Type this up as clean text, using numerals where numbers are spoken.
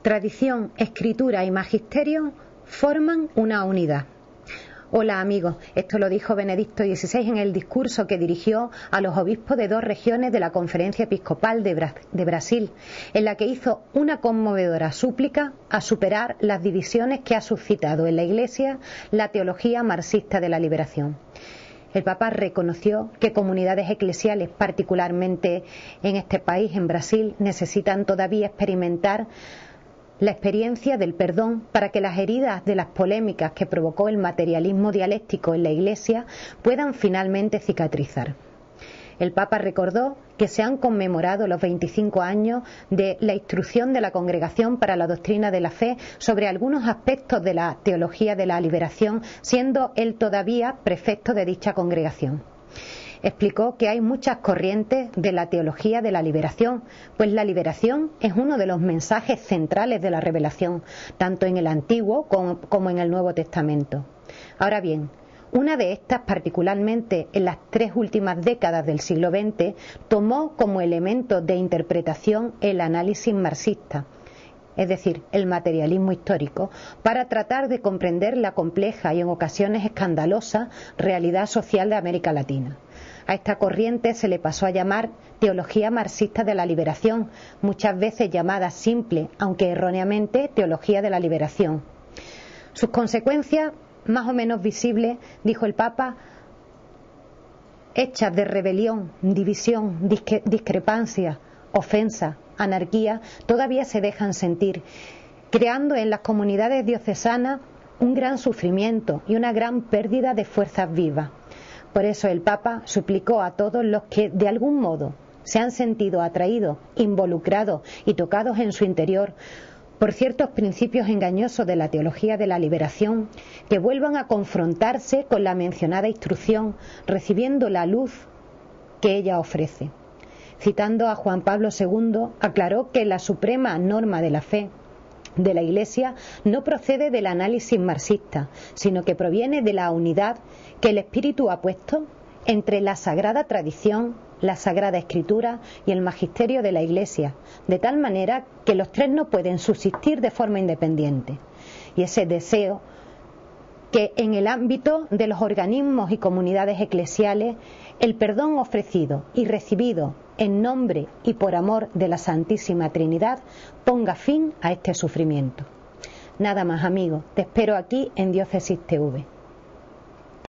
Tradición, escritura y magisterio forman una unidad. Hola amigos, esto lo dijo Benedicto XVI en el discurso que dirigió a los obispos de 2 regiones de la Conferencia Episcopal de Brasil, en la que hizo una conmovedora súplica a superar las divisiones que ha suscitado en la Iglesia la teología marxista de la liberación. El Papa reconoció que comunidades eclesiales, particularmente en este país, en Brasil, necesitan todavía experimentar la experiencia del perdón para que las heridas de las polémicas que provocó el materialismo dialéctico en la Iglesia puedan finalmente cicatrizar. El Papa recordó que se han conmemorado los 25 años de la instrucción de la Congregación para la Doctrina de la Fe sobre algunos aspectos de la teología de la liberación, siendo él todavía prefecto de dicha congregación. Explicó que hay muchas corrientes de la teología de la liberación, pues la liberación es uno de los mensajes centrales de la revelación, tanto en el Antiguo como en el Nuevo Testamento. Ahora bien, una de estas, particularmente en las 3 últimas décadas del siglo XX, tomó como elemento de interpretación el análisis marxista, es decir, el materialismo histórico, para tratar de comprender la compleja y en ocasiones escandalosa realidad social de América Latina. A esta corriente se le pasó a llamar teología marxista de la liberación, muchas veces llamada simple, aunque erróneamente, teología de la liberación. Sus consecuencias, más o menos visibles, dijo el Papa, hechas de rebelión, división, discrepancia, ofensa, anarquía, todavía se dejan sentir, creando en las comunidades diocesanas un gran sufrimiento y una gran pérdida de fuerzas vivas. Por eso el Papa suplicó a todos los que de algún modo se han sentido atraídos, involucrados y tocados en su interior por ciertos principios engañosos de la teología de la liberación, que vuelvan a confrontarse con la mencionada instrucción, recibiendo la luz que ella ofrece. Citando a Juan Pablo II, aclaró que la suprema norma de la fe de la Iglesia no procede del análisis marxista, sino que proviene de la unidad que el Espíritu ha puesto entre la sagrada tradición, la sagrada escritura y el magisterio de la Iglesia, de tal manera que los 3 no pueden subsistir de forma independiente. Y ese deseo que en el ámbito de los organismos y comunidades eclesiales el perdón ofrecido y recibido en nombre y por amor de la Santísima Trinidad ponga fin a este sufrimiento. Nada más amigos, te espero aquí en Diócesis TV.